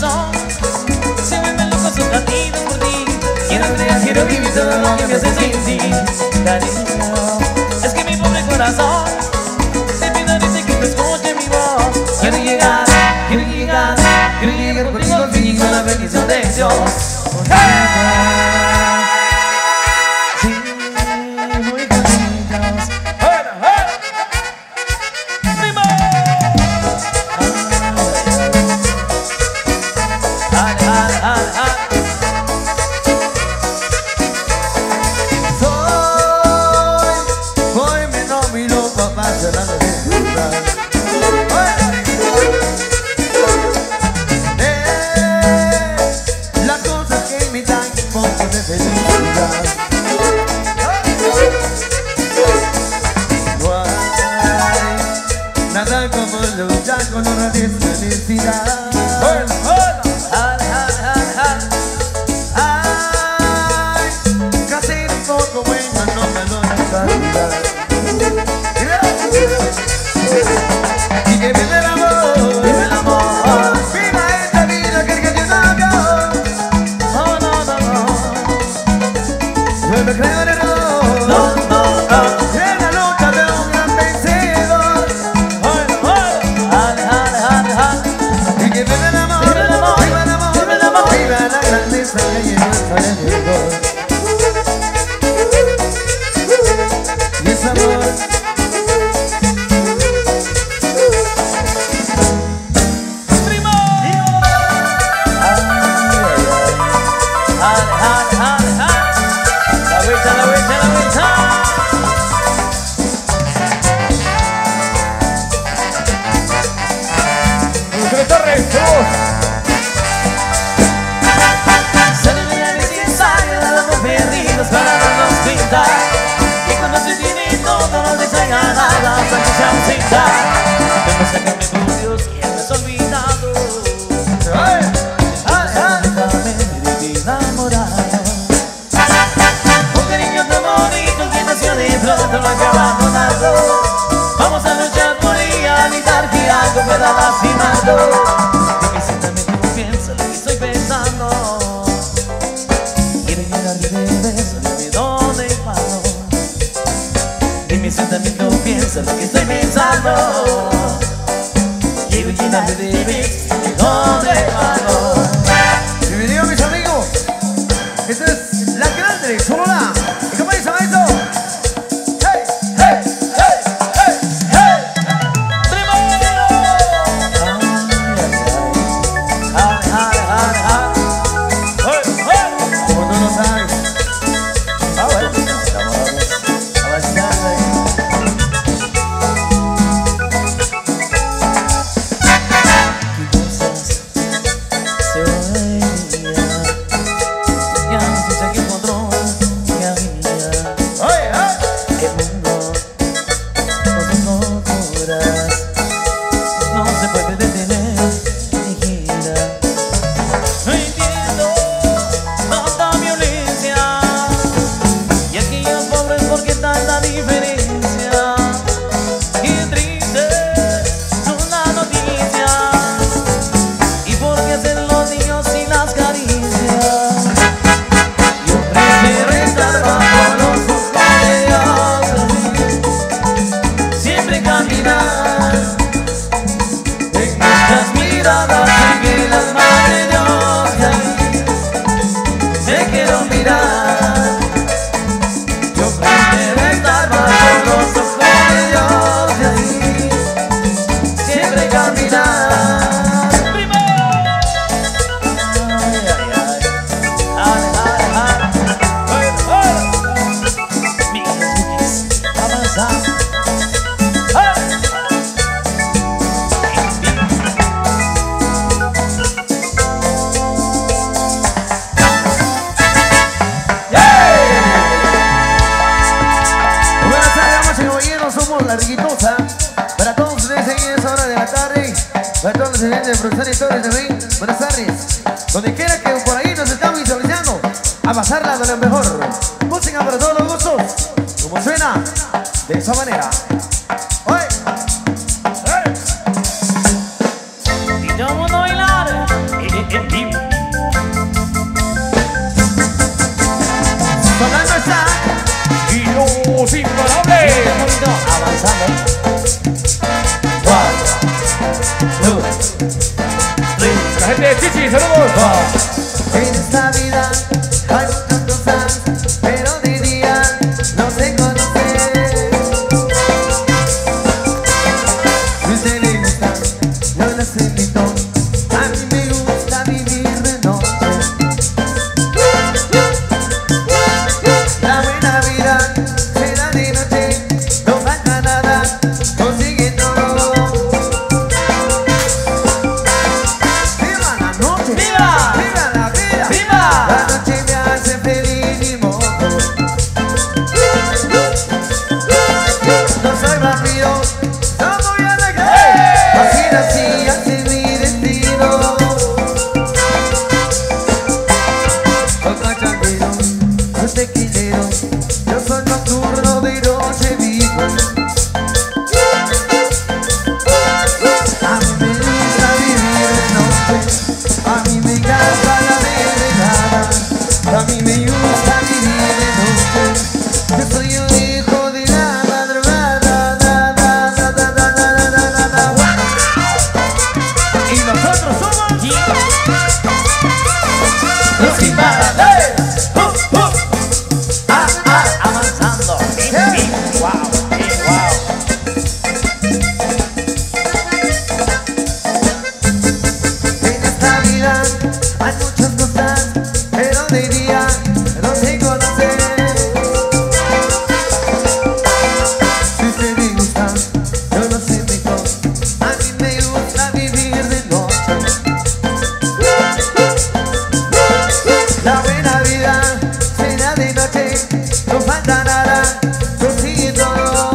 corazón se vuelve loco sus latidos por ti. Quiero creer, quiero vivir todo lo que me hace sentir. Cariño, es que mi pobre corazón te pido desde que tú escuches mi voz. Quiero llegar, quiero llegar, quiero llegar contigo al fin con la bendición de Dios. Nada como luchar con una desfelicidad. Ay, casi un poco bueno, no me lo dejas. Y que vive el amor, vive el amor. Viva esta vida que yo no veo. Oh, no, no, no. Yo me creo en el amor. No, no, no. En la lucha de un gran vencedor. Y que vive el amor, vive el amor, vive el amor, vive el amor. Viva la grandeza que lleva el alrededor. Y ese amor. Y cuando se tiene todo no desea nada hasta que se ausenta. Pero sácame por Dios que me has olvidado. Déjame vivir enamorado. Un cariño tan bonito que nació de pronto no hay que abandonarlo. Vamos a luchar por ella, evitar que algo pueda lastimarlo. Que siéntame como piensa lo que estoy pensando. Quiero llenarte de besos. Mi sentimiento piensa lo que estoy pensando. Quiero llenarme de besos de donde vamos. Bienvenidos mis amigos. Esta es la grande Sonora. ¿Y cómo dice esto? ¡Hey! ¡Hey! ¡Hey! ¡Hey! ¡Hey! ¡Primero! Como tú lo sabes. Para todos los estudiantes de profesores y todos también, buenas tardes. Donde quiera que por ahí nos estamos visualizando, a pasarla de lo mejor. Música para todos los gustos, como suena, de esa manera. ¡Oye! ¡Hey! Y todo el mundo bailar. gente de Chichi, saludos. En esta vida hay muchas cosas, pero de día no se conoce. Si usted le gusta, yo las invito. A mí me gusta vivir de noche. La buena vida se da de noche, no falta nada, consigue todo. ¡Viva la noche! ¡Viva! ¡Viva la vida! ¡Viva! La noche me hace feliz y mojo. No soy vampiro, no voy a negar. Así nací, así es mi destino. Soy pachanguero, soy tequilero, yo soy nocturno, de noche vivo. A mí me gusta vivir de noche, a mí me encanta la desvelada, a mí me gusta vivir de noche. Yo soy un hijo de la madrugada, da, da, da, da, da, da, da, da, da, da. Y nosotros somos Los sin parar. Avanzando. Wow, wow. en esta vida. Hay muchas cosas, pero de día no se conoce. Si usted le gusta, yo los invito. A mí me gusta vivir de noche. La buena vida será de noche, no falta nada, consigue todo.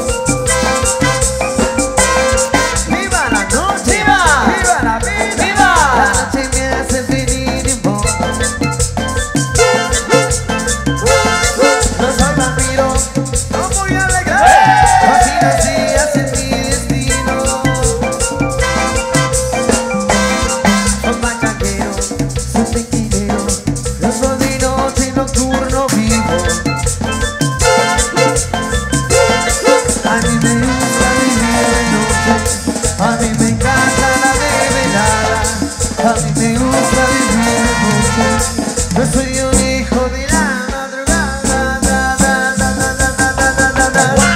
¡Viva la noche! ¡Viva! ¡Viva la vida! ¡Viva! La noche me hace feliz y mojo. No soy vampiro, no voy a alegar. Así nací, así es mi destino. Soy pachanguero, soy tequilero, yo soy de noche, nocturno vivo. A mí me gusta vivir de noche, a mí me encanta la desvelada, a mí me gusta vivir de noche. Yo soy un hijo de la madrugada, da, da, da, da, da, da, da, da, da, da.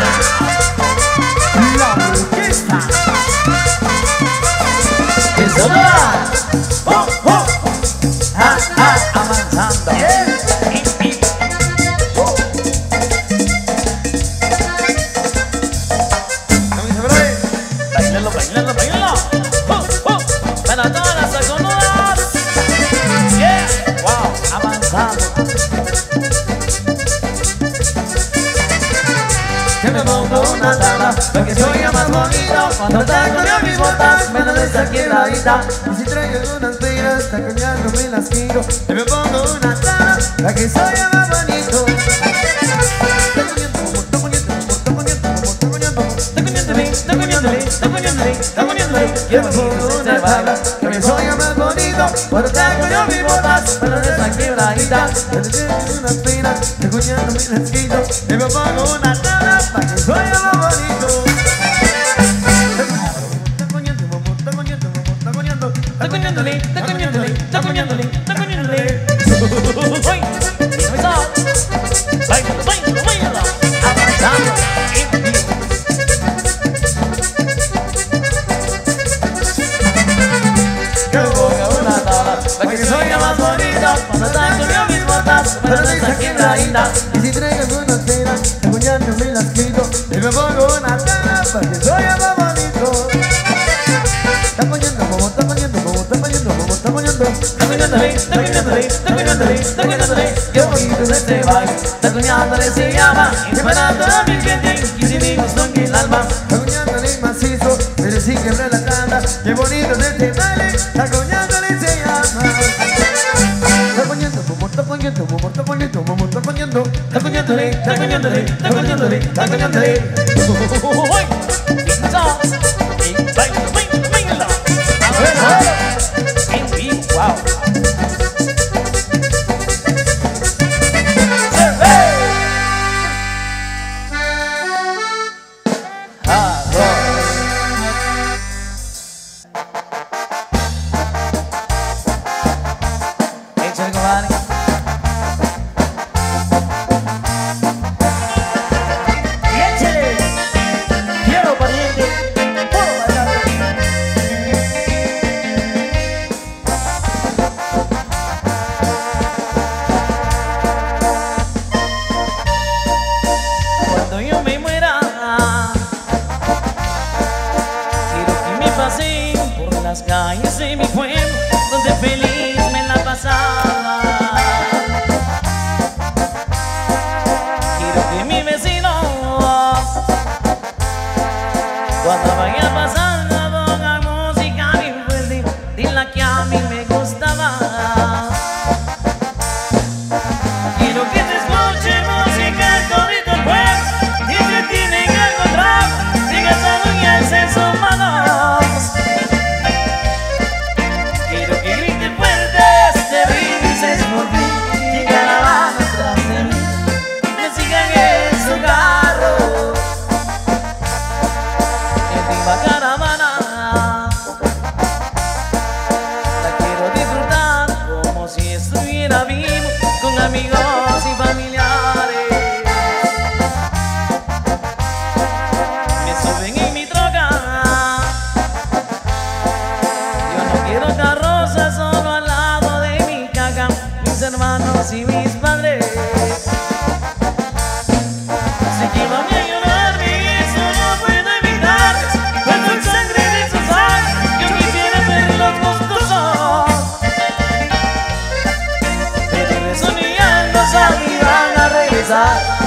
La orquesta. ¡Que sonora! Avanzando. Camisa breve. Bailalo, bailalo, bailalo. Para todas las saconudas. Yeah. Wow, avanzando. Que me pongo una tabla para que se oiga más bonito. Cuando taco de mis botas, me lo des aquí en la vida. Y si traigo algunas piras, taconeando me las quiero. Que me pongo una tabla para que se oiga más bonito. Que me pongo una tabla para que se oiga más bonito. Cuando taco de mis botas, me lo des aquí en la vida. Que me traigo unas piras, taconeando me las quiero. Que me pongo una tabla para que se oiga más bonito. Tacoñándole, tacoñándole, tacoñándole, tacoñándole. ¡Uy! ¡Empezó! ¡Bailalo, bailalo, bailalo! Avanzando. Que me ponga una tabla para que se oiga más bonito. Cuando taco yo mis botas, me las des aquí en la isla. Y si traigo algunas penas, tacoñándome las quito. Y me pongo una tabla para que se oiga más bonito. Tacoñando como, tacoñando como, tacoñando como, tacoñando. Tacoñándole, tacoñándole, tacoñándole, tacoñándole. Qué bonito es este baile. Tacoñándole se llama Inspirando a mi gente y si mi gusto en el alma. Tacoñándole macizo, pero sin quebrar la tanda. Qué bonito es este baile. Tacoñándole se llama. Tacoñando como, tacoñando como, tacoñando como, tacoñando. Tacoñándole, tacoñándole, tacoñándole, tacoñándole. ¡Uy! ¡Empezó! ¡Bailalo, bailalo, bailalo! ¡Avanzando! ¡Wow!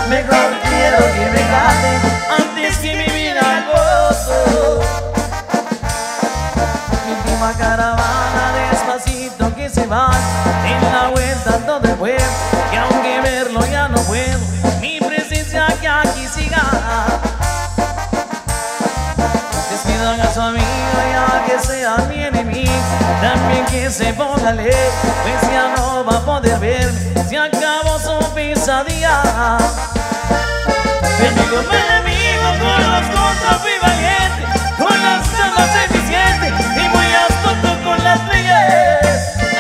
mejor quiero que me cante antes que mi vida al gozo. Mi última caravana despacito que se va en la vuelta todo el pueblo, que aunque verlo ya no puedo, mi presencia que aquí siga. Despidan a su amigo ya que sea mi enemigo, también que se ponga ley, pues ya no va a poder verme, se acabó su pesadilla. Enemigo, con los contras fui valiente, con las armas eficiente y muy astuto con las leyes.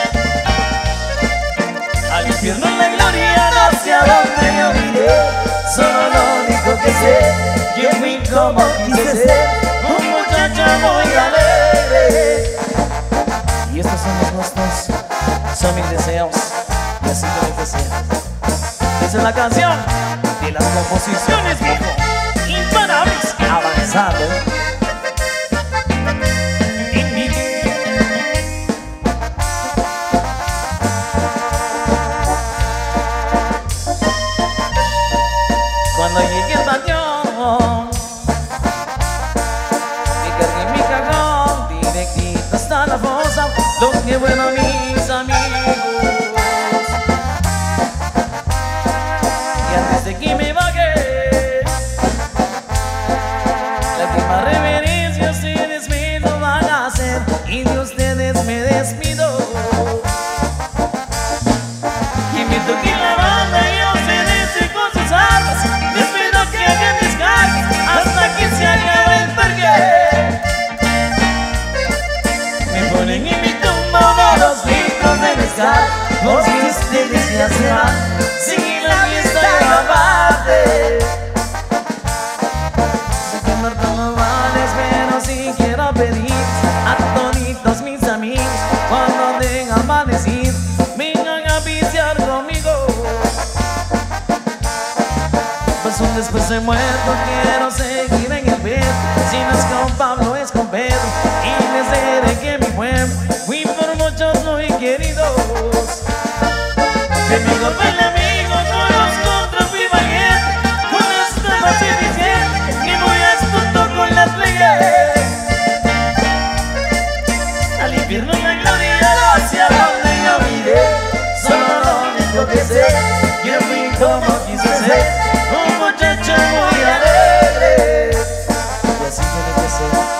Al infierno la gloria, no sé a dónde yo iré, solo lo único que sé, que fui como quise ser, un muchacho muy alegre. Y estos son los gustos, son mis deseos, y así debe de ser. Esa es la canción de las composiciones, viejo, imparables, avanzando en mi vida. Cuando llegué al panteón, me cargué mi cajón directito hasta la fosa, lo que bueno mis amigos. Y antes de que me bajé, la última reverencia ustedes me lo van a hacer, y de ustedes me despido. Que me toque la banda y ustedes con sus armas, espero que hagan descargas hasta que se acabe el parque. Me ponen en mi tumba unos litros de mezcal, porque ustedes ya se van, sin la fiesta de la parte. Sé que muerto no vales, pero sí quiero pedir a toditos mis amigos, cuando den amanecido, vengan a pistear conmigo. Pues un después de muerto quiero seguir en el pedo, si no es con Pablo es con Pedro, y les diré que mi pueblo fui por muchos muy queridos. Enemigo, el amigo, con los contras fui valiente, con las trampas eficiente y muy astuto con las leyes. Al infierno la gloria, hacia donde yo miré, solo lo único que sé, que fui como quise ser, un muchacho muy alegre. Y así tiene que ser.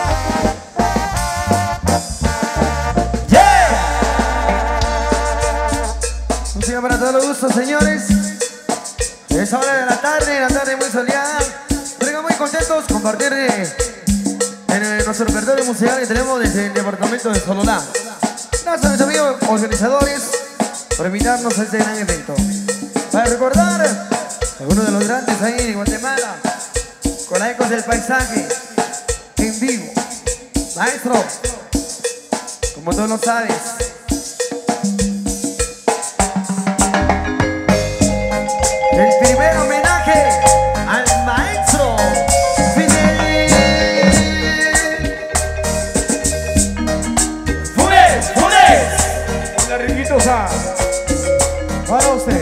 Música para todos los gustos, señores. Es hora de la tarde muy soleada. Venga, muy contentos compartir en nuestro repertorio musical que tenemos desde el departamento de Sololá. Gracias a mis amigos organizadores por invitarnos a este gran evento. Para recordar a uno de los grandes ahí de Guatemala, con la ecos del paisaje en vivo. Maestro, como tú lo sabes, el primer homenaje al maestro Fidel Funes. Hola, riquitos, para usted.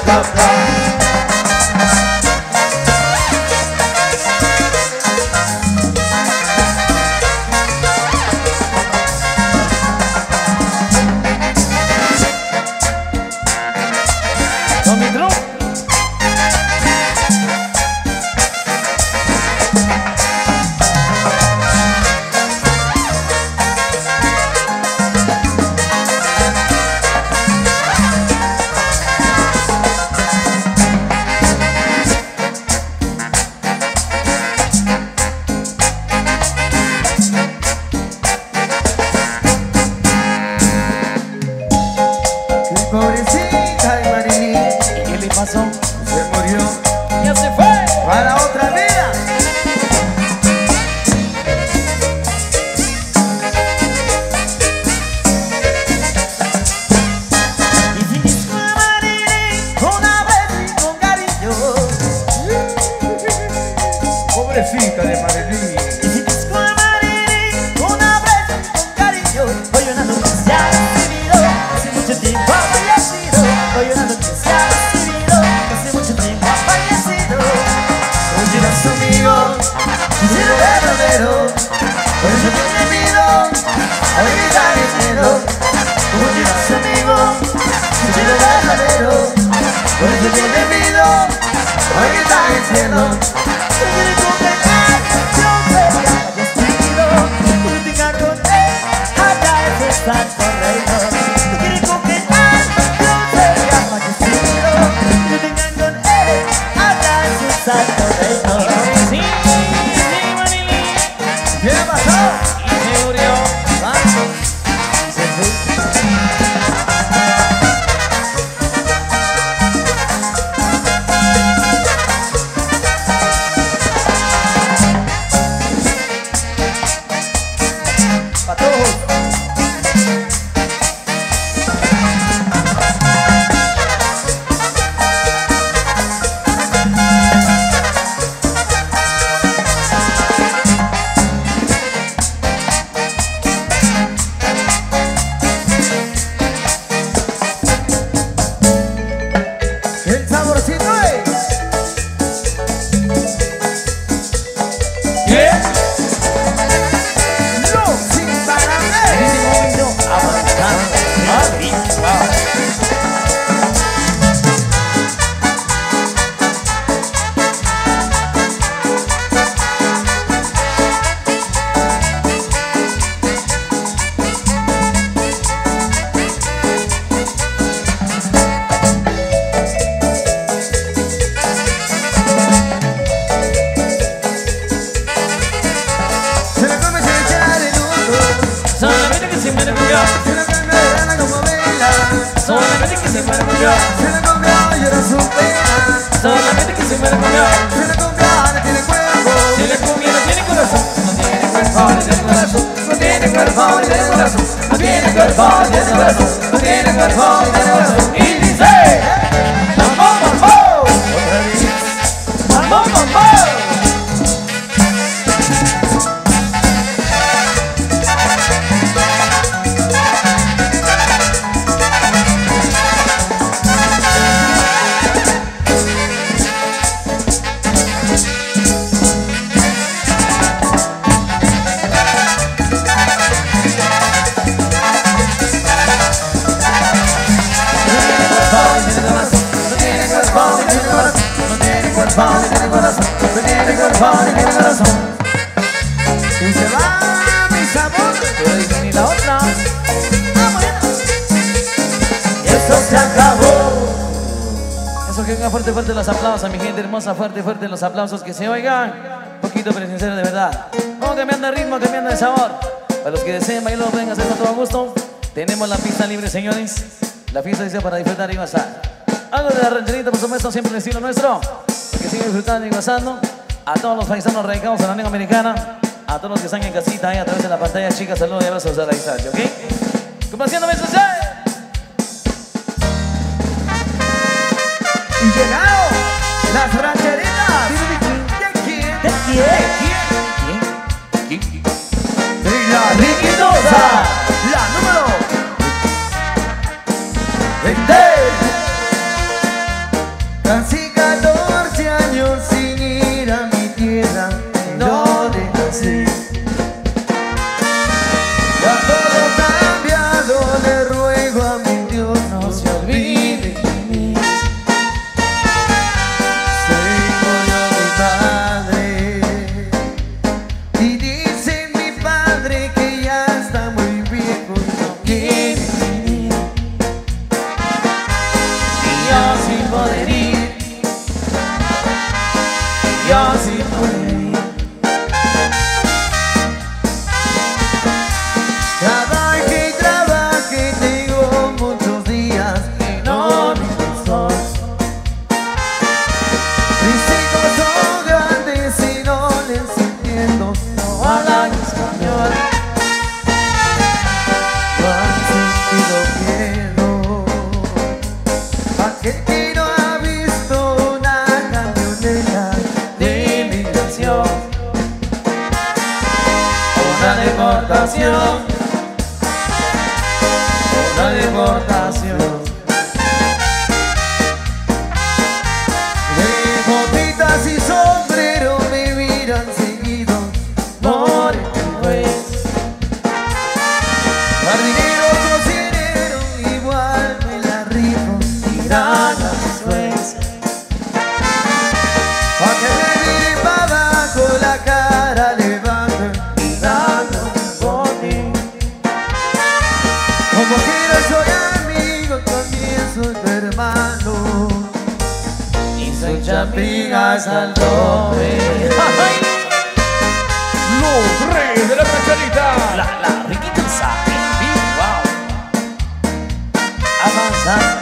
bla, bla. Pobrecita de Marilyn, ¿Qué le pasó? se murió ¡Ya se fue! para otra vida. Hiciste a Marilyn una vez y con cariño. Pobrecita de Marilyn. Hiciste a Marilyn una vez y con cariño. Hoy una noche se ha recibido, hace mucho tiempo ha fallecido. Hoy una noche se ha recibido, hace mucho tiempo ha fallecido. Oye, los amigos, sincero verdadero, por eso yo te pido a evitar el miedo. Oye, los amigos, sincero verdadero, por eso yo te pido a evitar el cielo. Yo quiero condenar, yo sé que fallecido. Tú te encargo con él, allá en su santo reino. Yo quiero condenar, yo sé que fallecido. Tú te encargo con él, allá en su santo reino. Sí, Marilyn. ¿Qué pasó? Y se murió. Y se fue. Pa' todos. El saborcito es. ¿Qué? No, sin En pararme. ese momento, avanzando, arriba. Se la come, se le echa de luto. Solamente que se muere murió. Se la come, le gana como vela. Solamente que se muere murió. Se la comió, llora su pena. Solamente que se muere murió. Se la comió, no tiene cuerpo. Si le comió, no tiene corazón. No tiene cuerpo, no tiene corazón. No tiene cuerpo, no tiene corazón. No tiene cuerpo, no tiene corazón. No tiene cuerpo, no tiene corazón. Y dice: ¡Mambo, mambo! Otra vez. ¡Mambo, mambo! No tiene cuerpo, no tiene corazón. No tiene cuerpo, no tiene corazón. No tiene cuerpo, no tiene corazón. Y se va mi sabor. Pero dice ni la otra. Ah, bueno. Y esto se acabó. Eso, que venga fuerte, fuerte los aplausos, mi gente hermosa, fuerte, fuerte los aplausos, que se oigan. Poquito pero sincero, de verdad. Vamos cambiando de ritmo, cambiando de sabor. Para los que deseen bailar, vengan a hacer con todo gusto. Tenemos la pista libre, señores. La fiesta dice para disfrutar y gozar. Algo de la rancherita, por supuesto, siempre el estilo nuestro. Que sigan disfrutando y gozando. A todos los paisanos radicados en la lengua americana. A todos los que están en casita ahí a través de la pantalla, chicas, saludos y abrazos a la distancia, ¿ok? Complaciéndome, sucede. Y llegado las rancheritas. ¿De quién? ¿De quién? ¿Quién? ¿Quién? Y la riquidosa, la número 20. Casi 14 años sin ir a mi tierra, donde nací. Ya todo cambiado, le ruego a mi Dios no se olvide de mí. Soy como mi padre, y dice mi padre que ya está muy viejo y no quiere venir. Y yo sin poder ir, yo sin poder ir. Trabaje y trabaje, tengo muchos días que no me sol. Mis hijos son grandes y no les entiendo, no hablan español. No han sentido miedo. Aquel que no ha visto una camioneta De inmigración, una deportación, una deportación. de botitas y sombrero me miran seguido. Por el juez, Jardinero, cocinero, igual me la rifo. tirando después. Pa' que me mire pa' abajo, la cara levanto y dando por ti. Como quiera soy amigo, también soy tu hermano. Y soy chapigas al tope. Los reyes de la rancherita. La riquita sabe, wow. Avanzando.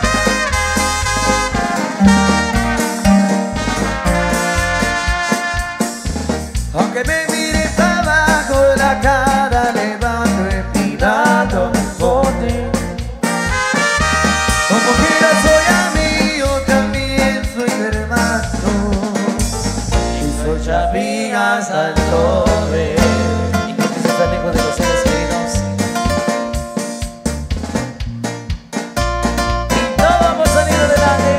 Aunque me mire pa' abajo, la cara levanto empinado por ti. Como quiera soy amigo, también soy tu hermano. Y soy chapigas al tope. Y creo que se está lejos de los seres queridos. Y todos vamos a salir adelante.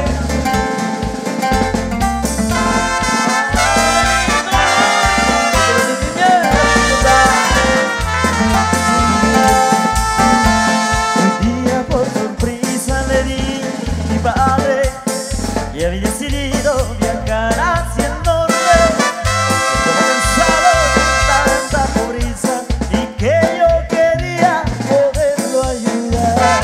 Un día por sorpresa le di mi padre y había decidido viajar hacia el norte. Estaba cansado de tanta pobreza y que yo quería poderlo ayudar.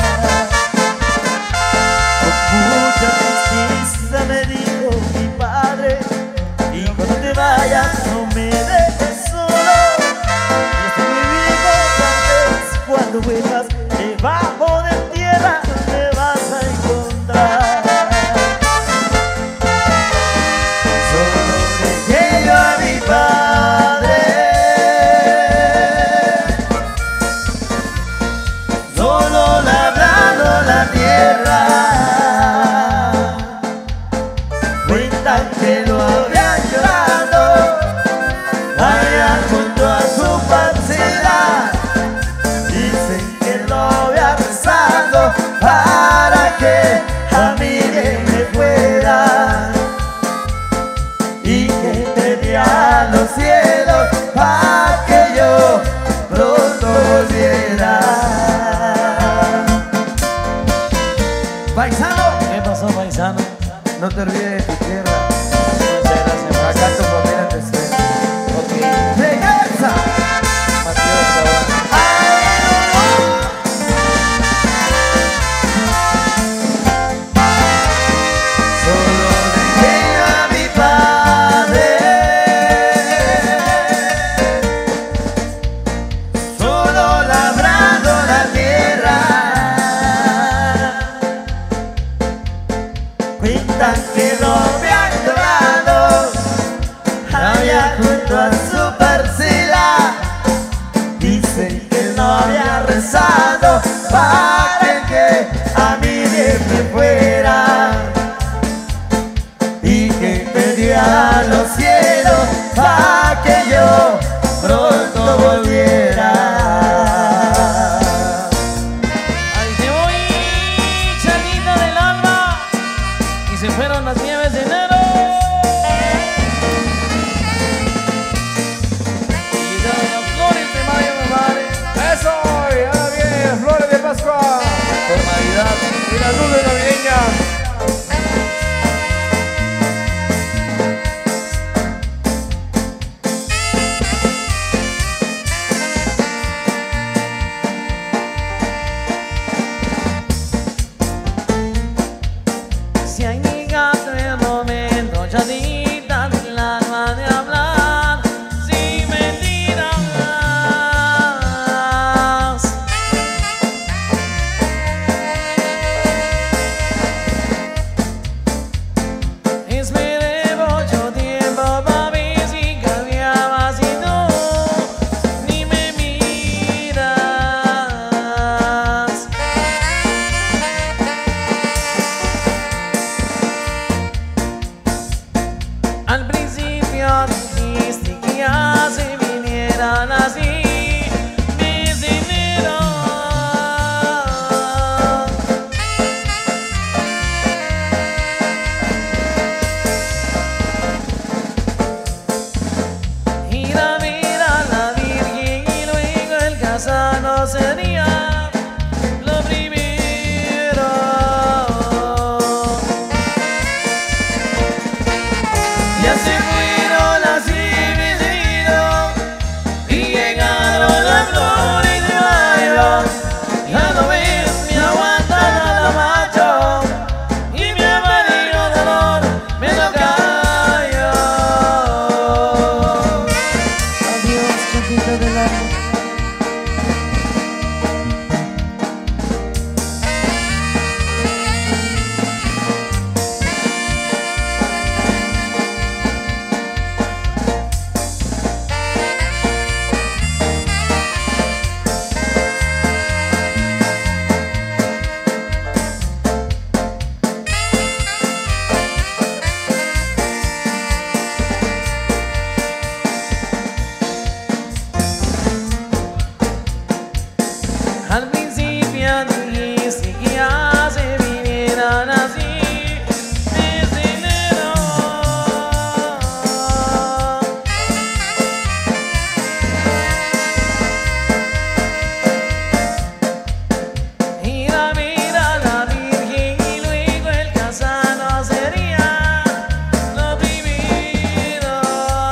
Con mucha tristeza me dijo mi padre: hijo, no te vayas, no me dejes solo. Y estoy muy vivo, tal vez cuando vuelvas debajo de tierra me vas a encontrar. Solo dejé yo a mi padre, solo labrando la tierra. Cuentan que lo había llorando allá junto a su parcela. Dicen que lo había rezando para que a mí bien me fuera y que pedía a los cielos para que yo pronto volviera. Paisano, ¿Qué pasó, paisano? no te olvides de tu tierra. Muchas gracias, Acá tu familia te espera. ok. ¡Regresa! Mateo Chaval. Solo dejé a mi padre, solo labrando la tierra. Cuentan que lo había llorado allá junto a su parcela. Dicen que no había rezado para que a mí bien me fuera y que pedía a los cielos para que yo pronto volviera. Ahí te voy, Chanita del alma. Y se fueron las nieves de enero. Y las flores de mayo, compadre. Eso, y ahora vienen las flores de Pascua. Por Navidad. Y las luces navideñas. Si ha llegado el momento, chatita, de la mano de hablar sin mentiras. Esperé mucho tiempo para ver si cambiabas y tú ni me miras. Al principio dijiste que ya se vinieran así mis dineros. Ir a ver a la Virgen y luego el casano sería lo primero. Ya se fueron las divididos y llegaron las flores de mayo. Ya no ves, me aguanta nada macho y mi amarillo dolor me lo callo. Adiós, chatita del alma. Al principio dijiste que ya se vinieran así mis dineros. Ir a ver a la Virgen y luego el casano sería lo primero.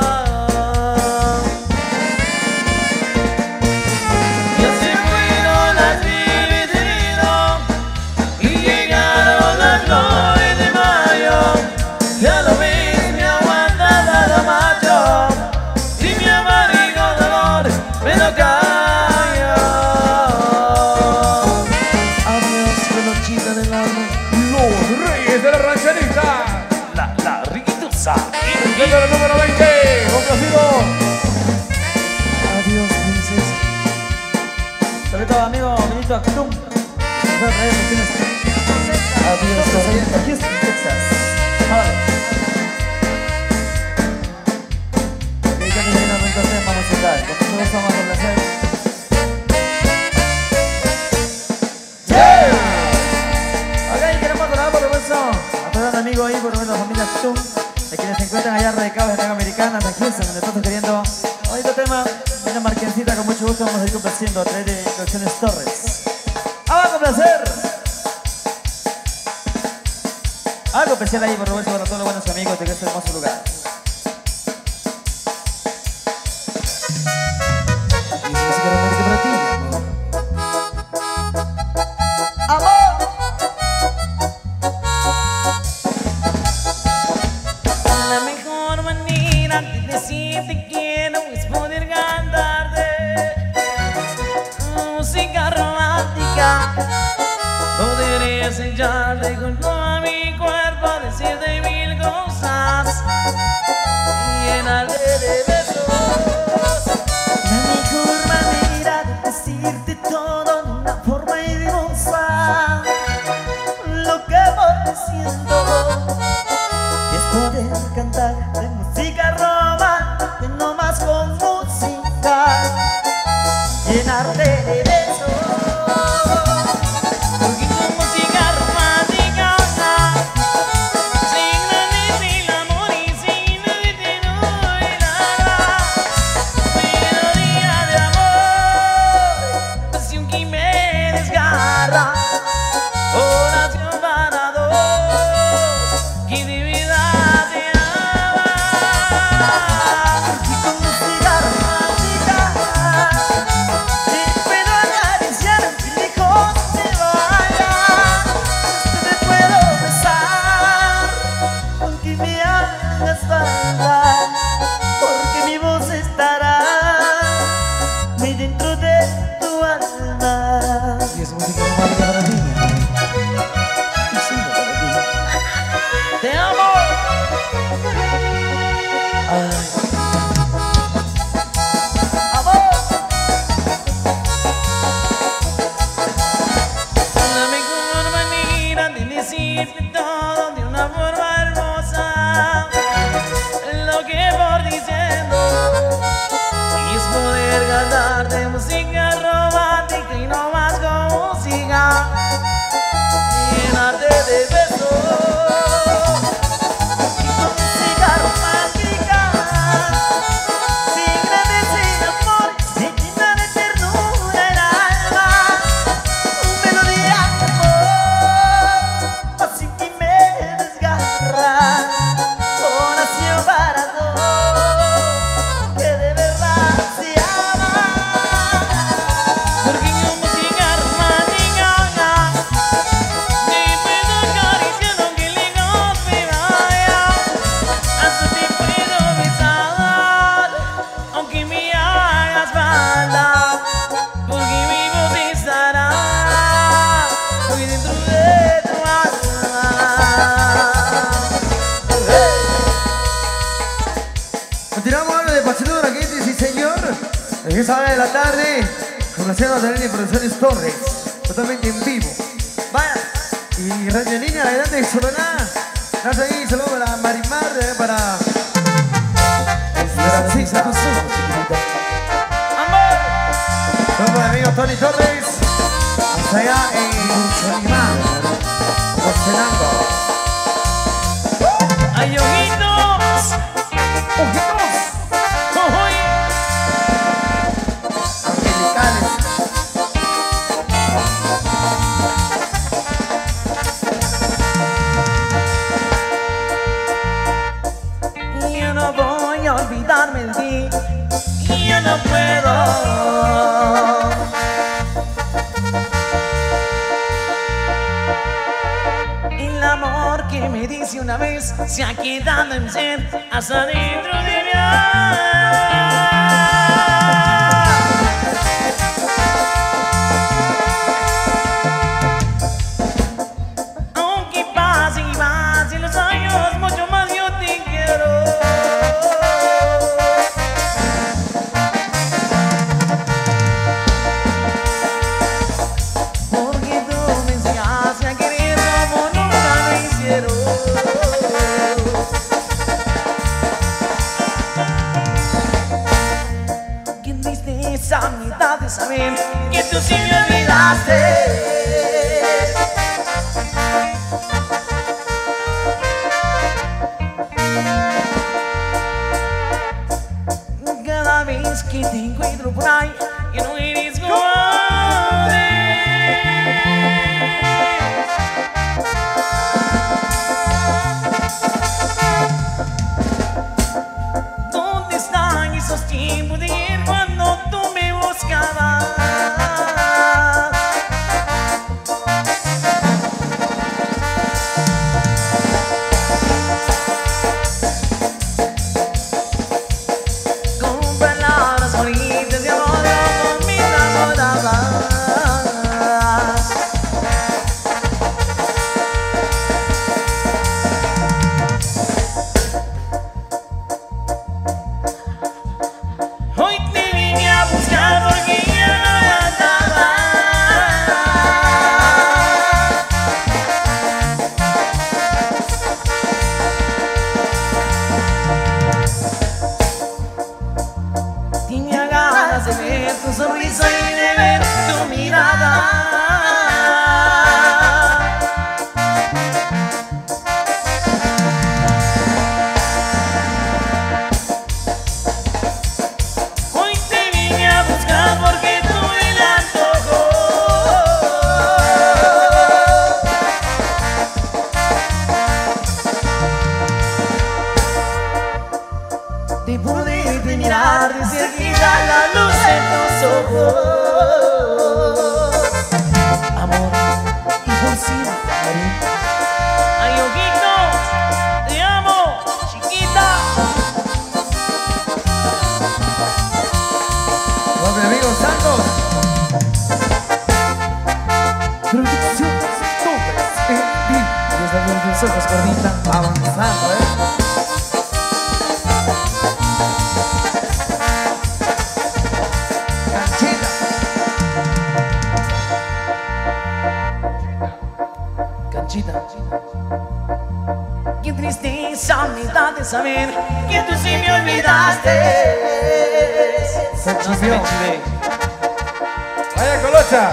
Ya se fueron las divididos y llegaron las flores de mayo. Ya lo ves, me aguanta nada macho y mi amarillo dolor me lo callo. Adiós, colochita del alma. Los Reyes de la Rancherita. La riquitosa. Desde el número 20, complacido. Adiós, princesa. Saludos amigo Benito Actum. Adiós, Texas. Houston, Texas. Vale. Y que termina el tema musical. Con nosotros vamos a complacer. Ok, queremos donar por supuesto a todo un amigo ahí, por lo menos la familia Actum, de quienes se encuentran allá radicados en la Americana, en Houston, donde estamos queriendo bonito tema. Una marquencita con mucho gusto vamos a ir complaciendo a través de Producciones Torres. ¡Vamos a complacer! Algo especial ahí, por supuesto, para todos los buenos amigos de este hermoso lugar. Y música romántica para ti, mi amor. ¡Amor! La mejor manera de decir te quiero es poder cantarte música romántica. Poder enseñarte junto a mi cuerpo, decirte mil cosas me hagas falta, porque mi voz estará muy dentro de tu alma. Y es música romántica para ti. Y solo para ti. ¡Te amo! Ay. Dame una manera de decirte todo de una forma hermosa. Lo que por diciendo es poder cantarte música romántica y no más con música. Llenarte de besos. Música romántica, sin grandes amor, se llena de ternura el alma. Melodía de amor, así que me desgarra. Oración para dos que de verdad se aman. Porque yo música romántica te puedo acariciar aunque lejos me vaya. Hasta te puedo besar aunque me hagas falta. Porque mi voz estará muy dentro de tu alma. Continuamos hablando de Pasito de la Gente, sí señor. En esa hora de la tarde, conociendo a Talent y Producciones Torres, totalmente en vivo. Vaya, y Radio Niña, adelante, Solana. Gracias ahí, saludos para Marimar, para Francisca. Saludos para mi amigo Tony Torres, hasta allá en Solimán, Oceango. ¡Ay, ojitos! ¡Ojitos! ¡Uy! Angelicales. Yo no voy a olvidarme de ti. Yo no puedo. El amor que me dice una vez se ha quedado en ser hasta dentro de mi alma. Aunque pasen y pasen los años, mucho más yo te quiero. Porque tú me enseñaste a querer como nunca lo hicieron. Qué tristeza me da de saber que tú sí me olvidaste. Cada vez que te encuentro por ahí, que no eres como antes. ¿Dónde están esos tiempos de ayer cuando tú me buscabas? Con palabras bonitas de amor como me enamorabas. Hoy te vine a buscar porque ya no andaba. Tenía ganas de ver tu sonrisa y de ver tu mirada. Hoy te vine a buscar porque tuve el antojo de poderte mirar de cerquita la luz en tus ojos. Amor y por siempre. Ay, ojitos, te amo. pasando, Canchita. Qué tristeza me da de saber que tú sí me olvidaste. Se No se chivió. me chivé. Vaya Colocha.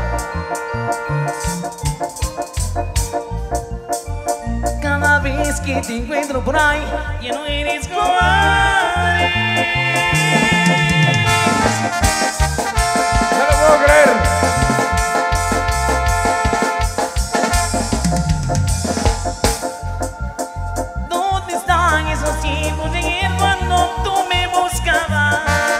Cada vez que te encuentro por ahí, ya no eres como antes. No lo puedo creer. ¿Dónde están esos tiempos de ayer cuando tú me buscabas?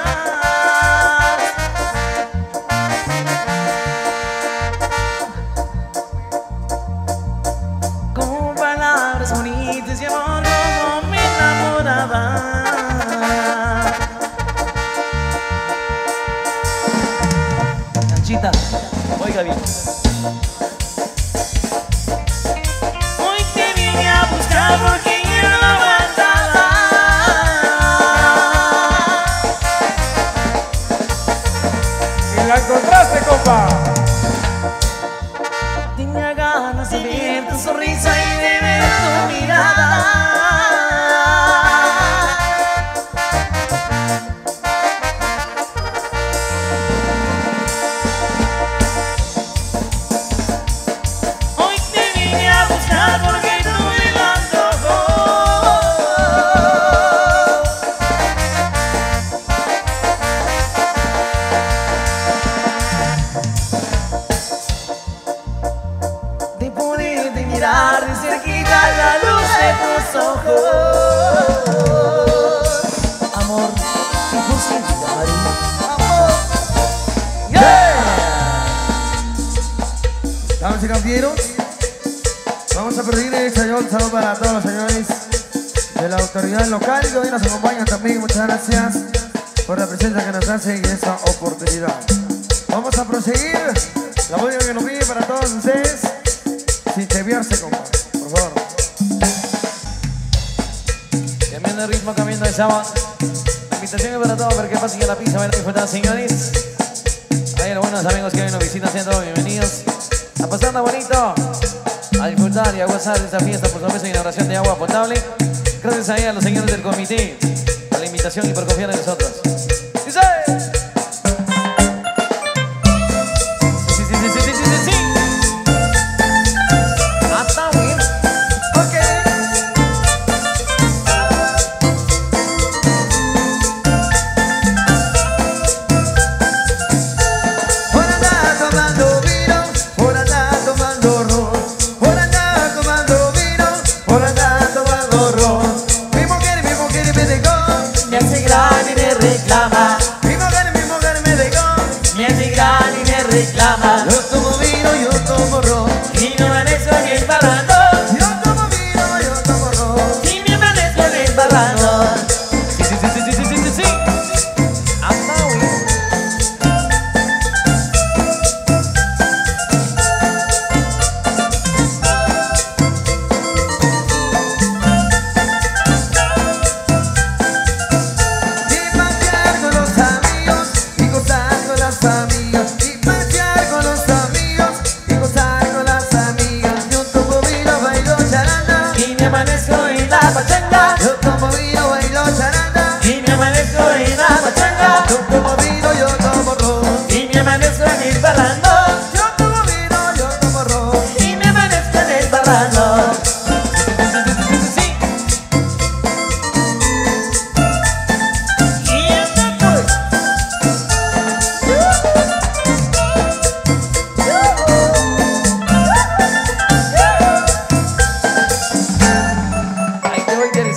Con palabras bonitas y amor como me enamoraba. Canchita, oiga bien. Hoy te vine a buscar porque ya no aguantaba. Y la encontraste, compa. Tenía ganas de ver tu sonrisa y de ver tu mirada. Hoy te vine a buscar porque tú me lo antojó. De poderte mirar de cerquita la luz de tus ojos. Amor, imposible, María. Amor. Damas y caballeros, vamos a pedir el saludo para todos los señores de la autoridad local que hoy nos acompañan también. Muchas gracias por la presencia que nos hacen en esta oportunidad. Vamos a proseguir la música que nos pide para todos ustedes sin desviarse, compa, por favor. Cambiando el ritmo, cambiando de sábado. La invitación es para todos para que pasen a la pista, vayan a disfrutar, señores. Hay los buenos amigos que hoy nos visitan, sean todos bienvenidos. A pasarla bonito, a disfrutar y a gozar de esta fiesta por supuesto de inauguración de agua potable. Gracias a los señores del comité por la invitación y por confiar en nosotros. ¡Dice! Sí, sí, sí, sí, sí, sí, sí, sí. Hasta bien. Por andar tomando vino, por andar tomando ron, por andar tomando vino, por andar tomando ron. Mi mujer me dejó, Me hace gran y me reclama. mi mujer me dejó. Me hace gran y me reclama. Yo tomo vino, yo tomo ron. Y me amanezco en el barrando. Yo tomo vino, yo tomo ron. Y me amanezco en el barrando. Sí, sí, sí, sí, sí, sí, sí, sí. Hasta hoy. Y pasear con los amigos, y gozar con las amigas. Y pasear con los amigos, y gozar con las amigas. Yo tomo vino, bailo charanda. Y me amanezco en la pachanga. Yo tomo vino, bailo charanda. Y me amanezco en la pachanga. Yo tomo vino, yo tomo ron. Y me amanezco en el barrando. Yo tomo vino, yo tomo ron. Y me amanezco en el barrando. Sí, sí, sí, sí, sí. Y esta estoy. Ahí te voy, Jerry.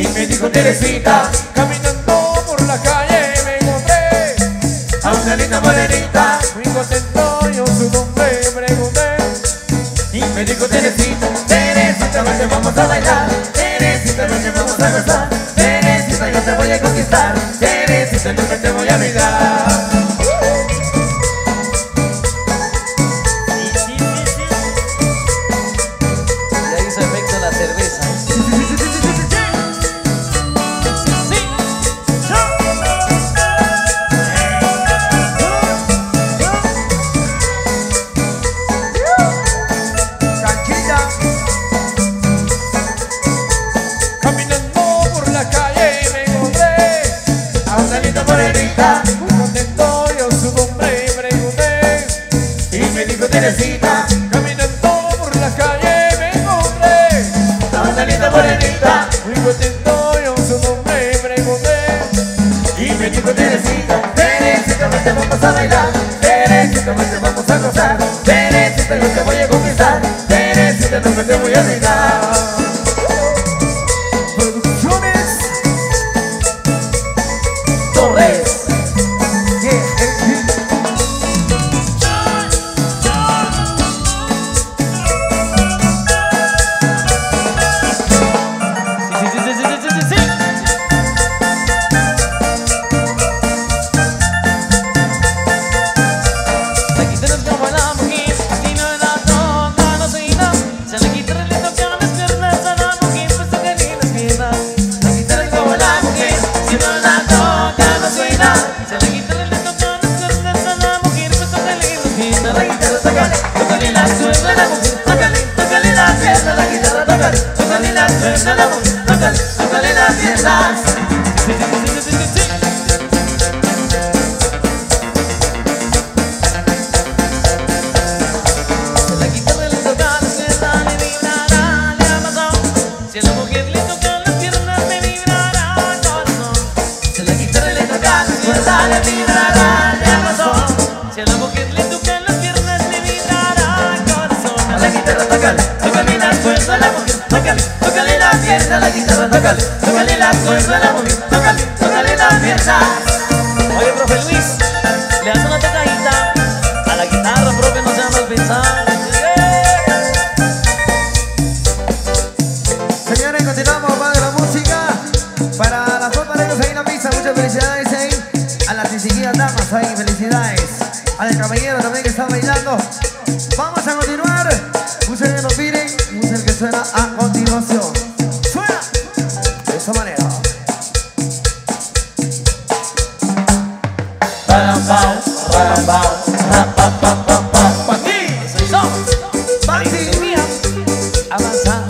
Y me dijo Teresita, caminando por la calle me encontré a una linda morenita. muy contento, yo su nombre pregunté. Y me dijo Teresita, Teresita, ven, vamos a bailar. Teresita, ven, vamos a gozar. Teresita, yo te voy a conquistar. Teresita, nunca te voy a olvidar. Ya hizo efecto la cerveza. Canchilla. Caminando por la calle me encontré A una linda morenita. muy contento, yo su nombre pregunté. Y me dijo Teresita, Caminando por la calle me encontré a una linda morenita. muy contento, yo su nombre pregunté. Y me dijo Teresita, Teresita, ven, vamos a bailar. Teresita, ven, vamos a gozar. Teresita, yo te voy a conquistar. Teresita, nunca te voy a olvidar. Producciones Torres. Sí. Aquí tenemos como la mujer, aquí no la toca, no soy nada. Se le quita el lindo que las piernas a la mujer, pues toca ni las piernas. Aquí tenemos como la mujer, si no la toca, no soy nada. Se le quita el lindo que las piernas a la mujer, pues toca ni las piernas. La guitarra tócale las cuerdas a la mujer, tócale las piernas. La guitarra tócale las cuerdas a la mujer, tócale las piernas. Sí. Si la guitarra le toca las cuerdas, le vibrará, le amasó. Si a la mujer le toca las piernas, le vibrará el corazón. Si la guitarra le toca las cuerdas, le vibrará, le amasó. Si a la mujer le toca las piernas, le vibrará el corazón. A la guitarra tócale las cuerdas a la mujer, tócale las piernas. La guitarra tócale las cuerdas a la mujer, tócale las piernas. Oye, profe Luis, le das una tocadita a la guitarra, profe, no sea mal pensado. Señores, continuamos para la música. Para las dos parejas ahí en la misa, muchas felicidades ahí. A las distinguidas damas ahí, felicidades. Al caballero también que está bailando. Vamos a continuar. Música que nos piden, música que suena a continuación. Suena de esta manera. Pa' aquí, soy yo. Alegría, avanzar.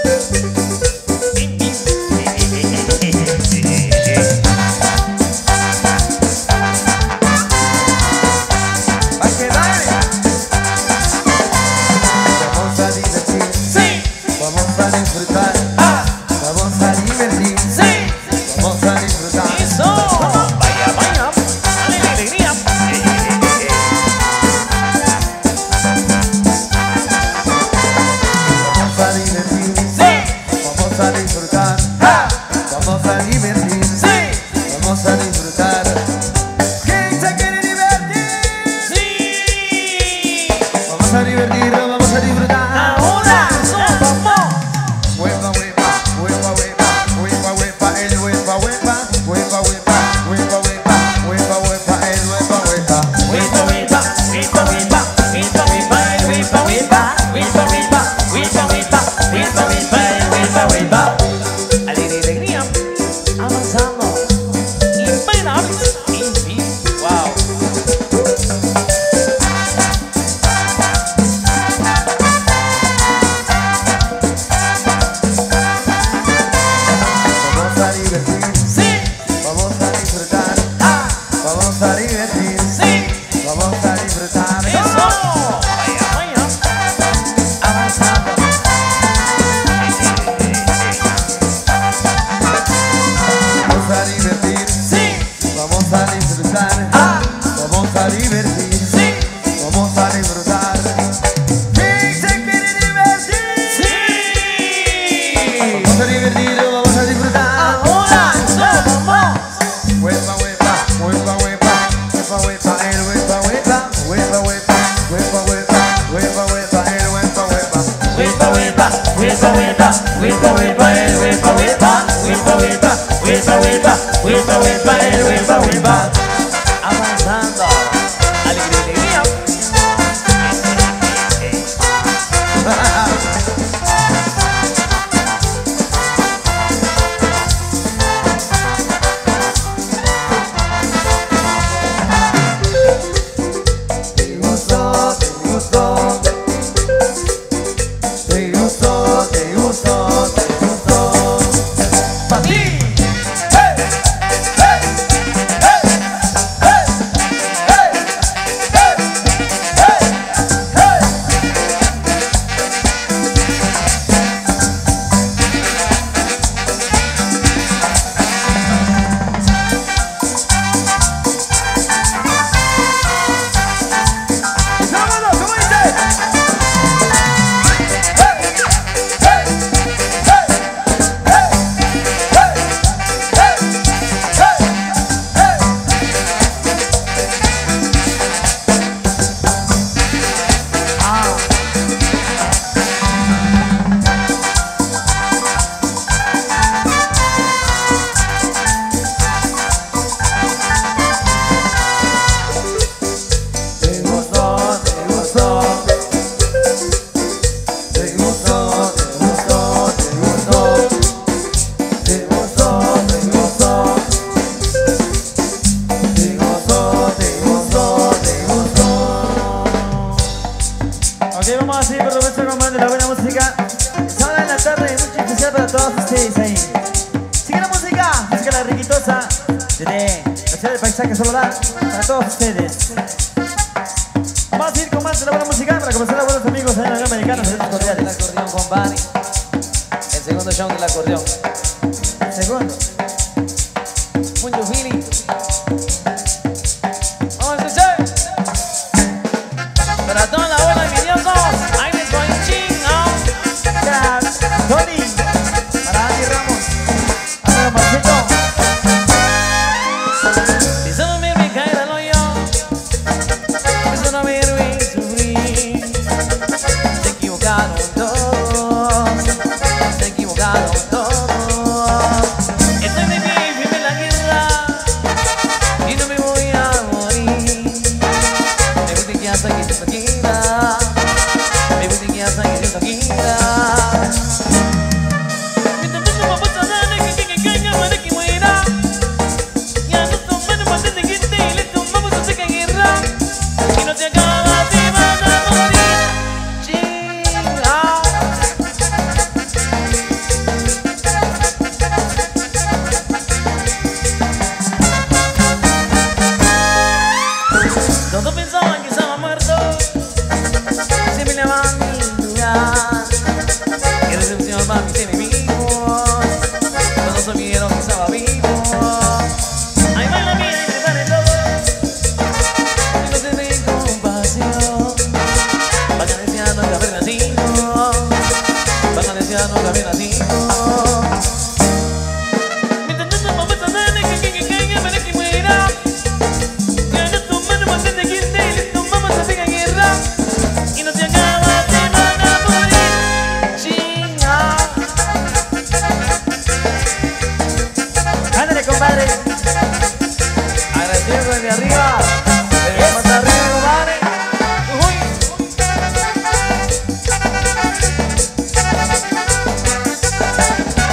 Va que dale. Vamos a divertir, Sí, vamos a disfrutar, vamos a divertir, sí, vamos a disfrutar. eso. Vaya, vaya, alegría. Vamos a divertir, Sí, vamos a disfrutar, vamos a divertir, sí, vamos a disfrutar. ¿Quién se quiere divertir? sí. Vamos a divertirnos, vamos a disfrutar. Ahora somos. Huepa, huepa, huepa, huepa, huepa, huepa, el huepa, huepa, huepa, huepa, huepa, huepa, huepa, huepa, el huepa, huepa. Whipa, whipa, whipa, whipa, whipa, whipa, el whipa, whipa, whipa, whipa, whipa, whipa, whipa, whipa, el whipa, whipa. Alegría, avanzando, imparables, wow. Vamos a divertir, Sí, vamos a disfrutar, vamos a divertir, sí, vamos a disfrutar. eso. Vaya, vaya, avanzando. Vamos a divertir, Sí, vamos a disfrutar, vamos a divertir, sí, vamos a disfrutar. ¿Quién se quiere divertir? sí. Vamos a divertirnos, vamos a disfrutar. huipa, huipa, huipa, el huipa, huipa, huipa, huipa, huipa, huipa, huipa, huipa, el huipa, huipa. Avanzando, alegría, alegría. Te gustó, te gustó. Te gustó, te gustó, te gustó. Pa' ti. ¡Hey! ¡Hey! ¡Hey! ¡Hey! ¡Hey! ¡Hey! ¡Hey! ¡Vámonos! ¿Cómo dice? Te gustó, te gustó. Te gustó, te gustó, te gustó. Te gustó, te gustó. Te gustó, te gustó, te gustó. Ok, vamos a seguir por lo menos con de la buena música. Sábado en la tarde, mucho especial para todos ustedes ahí. Sigue la música, música la riquitosa. Desde la ciudad del paisaje solo da para todos ustedes. Vamos a seguir con más de la buena música para comenzar a buenos amigos en la Unión Americana. El acordeón con Bani. El segundo show del acordeón. Segundo. Mucho feeling. Vamos a escuchar. Para toda la buena envidiosos. Ahí les voy chingón. Ya, Tony, para Andy Ramos. Amigo Marcito. Si solo me cae al hoyo, eso no me sufrir. Se equivocaron todos, se equivocaron todos. Estoy de pie, firme en la guerra, y no me voy a morir. Me voy de casa que Dios no quiera, me voy de casa que Dios no quiera. Mientras tanto vamos a darle que para que muera. Ya no tomamos más de gente y le tomamos a seca guerra. Y no se acaba, te van a morir. Chingao. Todos pensaban que estaba muerto, siempre le van a durar. Qué decepción para mis enemigos, todos supieron que estaba vivo. Ahí va la vida y se sale todo, y no se ve compasión. Van a desear nunca haber nacido, van a desear nunca haber nacido. Mientras tanto vamos a darle que caiga para que muera. Ya no tomamos más de gente y le tomamos a seca guerra. Y no se acaba, te van a morir. Chingao. Ándale, compadre. Agradecido desde arriba, desde más arriba, compadre. Uy.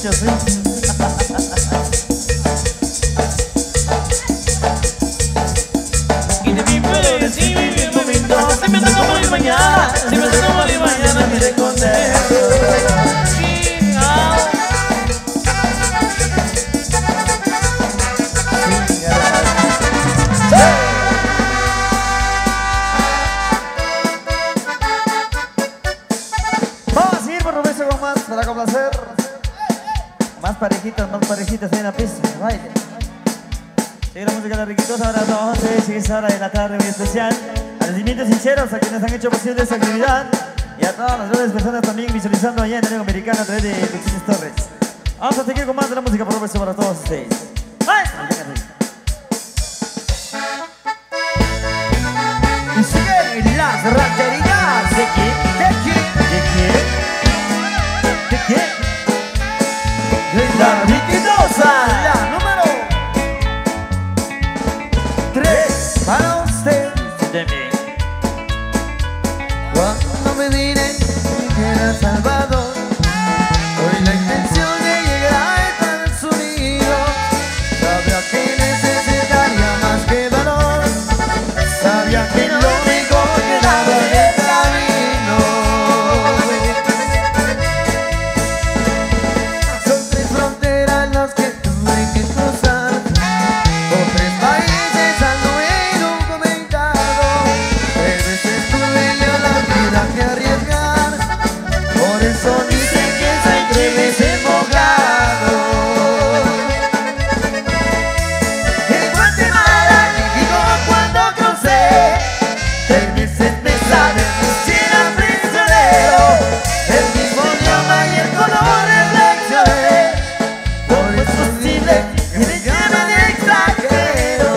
muchos, ¿sí? Y de mi flores y mi momento, si me toca morir mañana, si me toca morir mañana, me contento. Vamos a seguir por Roberto con más para complacer. Más parejitas ahí en la pista, baile. Sigue la música de Riquitos, ahora las 11, sigue esa hora de la tarde muy especial. Agradecimientos sinceros a quienes han hecho posible esta actividad y a todas las grandes personas también visualizando allá en el Liga Americano a través de Texas Torres. Vamos a seguir con más de la música por Roberto para todos ustedes. Y siguen las rancherías. ¿De quién? ¿De quién? ¿De quién? ¿De quién? La Riquidosa. La número 3 para usted. De mí. Cuando me diré que era Salvador, hoy la intención de llegar a Estados Unidos, sabía que necesitaría más que valor, sabía que lo único que daba era el camino. Son 3 fronteras las que tuve que cruzar, por 3 países ando indocumentado, 3 veces tuve yo la vida que arriesgar, por eso dicen que soy 3 veces mojado. En Guatemala llegó cuando crucé, 3 veces me sabe si era prisionero, el mismo idioma y el color reflexioné, por eso es posible que me llamen extranjero.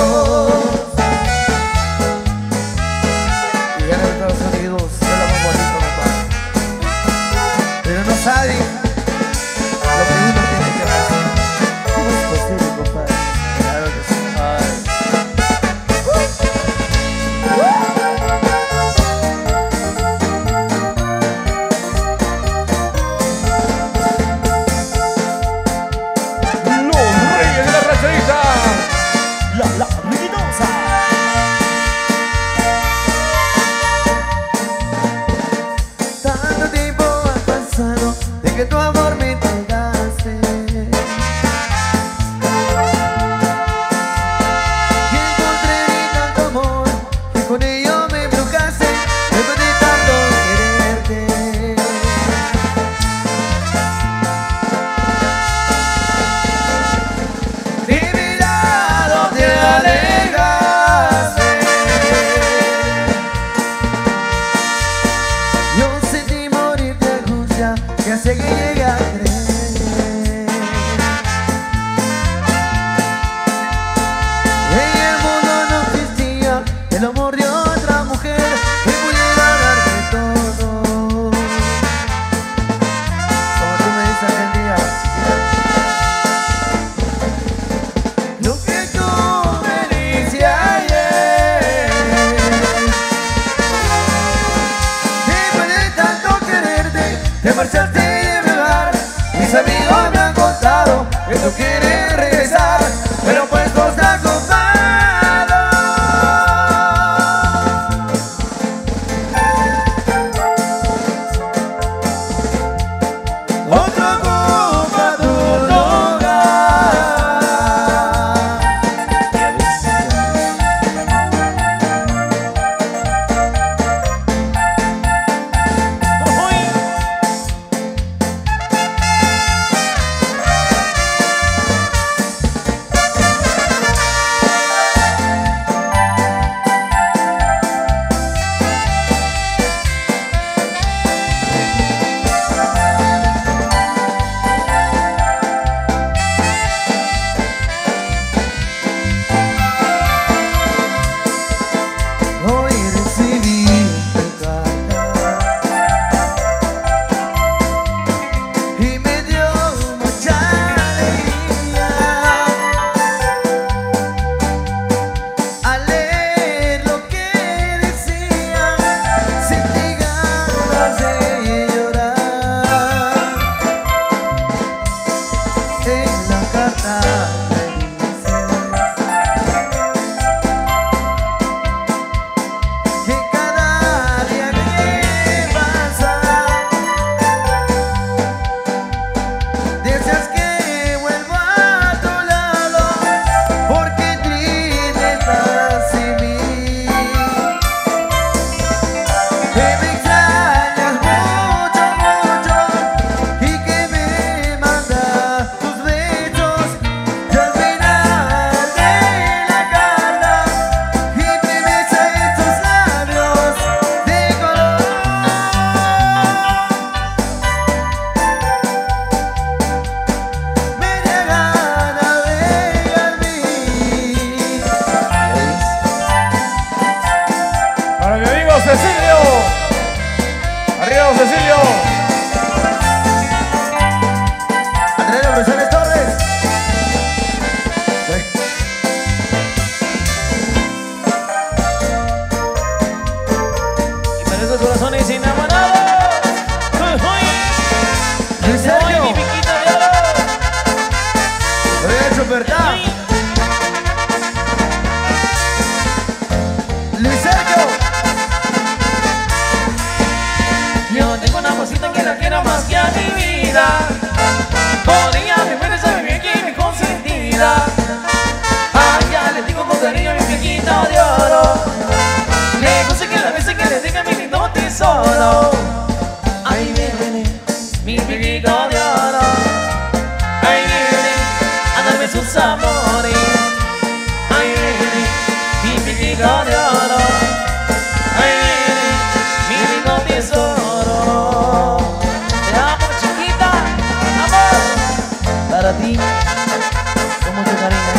Llegar a Estados Unidos es lo más bonito, papá, pero no saben lo que uno tiene que hacer. ¿Cómo es posible, compadre? Claro que sí. Los Reyes de la Rancherita. La Riquidosa. Tanto tiempo ha pasado de que tu amor me entregaste, y encontré en tanto amor que con ello me embrujaste, después de tanto quererte. De mi lado te alejaste. Yo sentí morir de angustia que hace que llegue a creer. En el mundo no existía el amor de otra mujer que pudiera darte todo. Como tú me dices aquel día, lo que tú me dices ayer. Después de tanto quererte, te marchaste de mi hogar. Mis amigos me han contado que tú quieres regresar, pero puesto está ocupado. Otro ocupa tu lugar. Libertad. Luis Sergio. Yo tengo una cosita que la quiero más que a mi vida. Por ella me puedes a vivir que mi consentida. Ay, ya le digo con cariño a mi piquito de oro. Le gusta que la bese, que le diga mi lindo tesoro. Ahí viene mi piquito de oro. Ahí viene a darme sus amores. Ahí viene mi piquito de oro. Ahí viene mi lindo tesoro. Te amo, chiquita, amor. Para ti, con mucho cariño.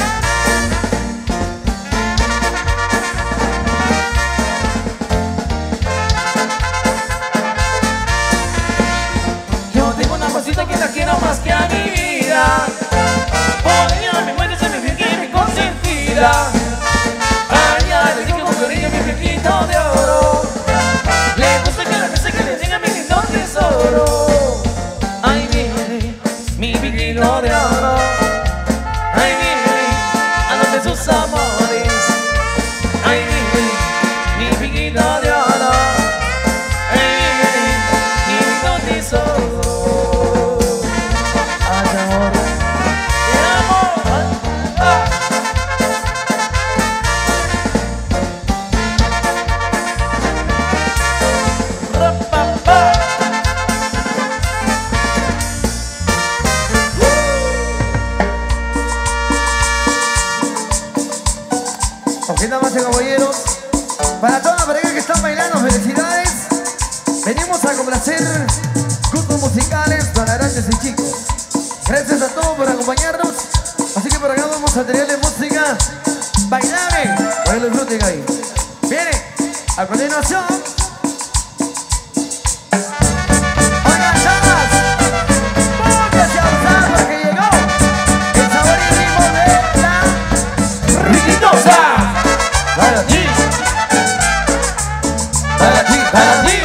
Yo tengo una cosita que la quiero más que a mi vida. Por ella me muero, se me ve que me consentida. Ay, ya le digo con cariño mi piquito de oro. Le gusta que la bese, que le diga mi lindo tesoro. Ahí viene mi piquito de oro. Ahí viene a donde sus amores. Ahí viene mi piquito de oro. Ahí viene mi lindo tesoro. Ay, amor, te amo. Ra-pa-pa. Ok, damas y caballeros, para toda la pareja que están bailando, felicidades. Venimos a complacer gustos musicales para grandes y chicos. Gracias a todos por acompañarnos. Así que por acá vamos a tenerle música bailable para que lo disfruten ahí. Viene, a continuación. Oigan, chamas, pónganse a gozar porque llegó el sabor y ritmo de la Riquitosa. Para ti. Para ti, para ti.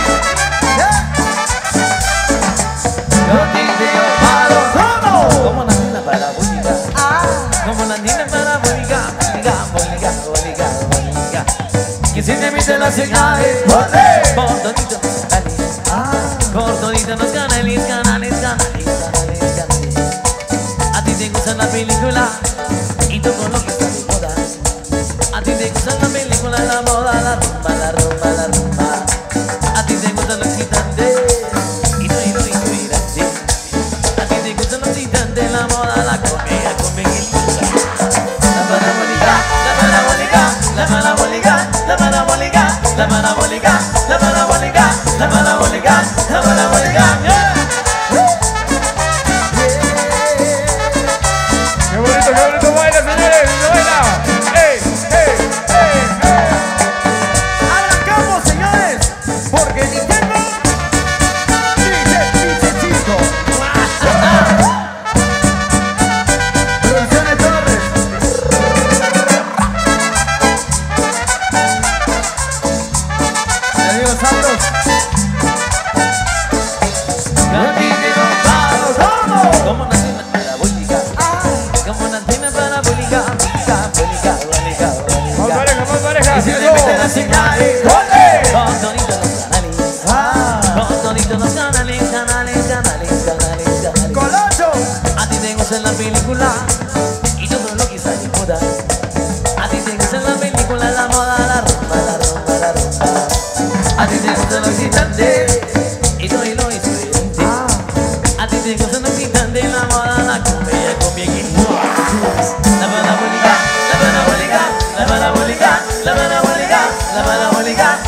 Yo te digo palo. Como la nena para boligar. Como la nena para boligar. Boligar. Que si te mete las señales. Por todito los canales. Por todito los canales. A ti te gusta la película y todo lo que está de moda. A ti te gusta la película, la moda, la rumba. A ti te gustan los gitantes y no inspirante. A ti te gustan los gitantes, la moda, la comedia, la parabólica, la parabólica, la parabólica, la parabólica, la parabólica, la parabólica, la parabólica, la parabólica. Qué bonito baila, señores, se baila. Arrancamos, señores, porque Nintendo dice chico. Producciones Torres. Mi amigo Santos. Como una antena parabólica, como una antena parabólica, Más pareja. y si te meten las señales, con todito los canales, con todito los canales. Colocho. A ti te gusta la película y todo lo que está de moda. A ti te gusta la película, la moda, la rumba. A ti te gustan los gitantes y todo lo inspirante. A ti te gustan los gitantes, la moda, la comedia, la parabólica, la parabólica, la parabólica, la parabólica, la parabólica,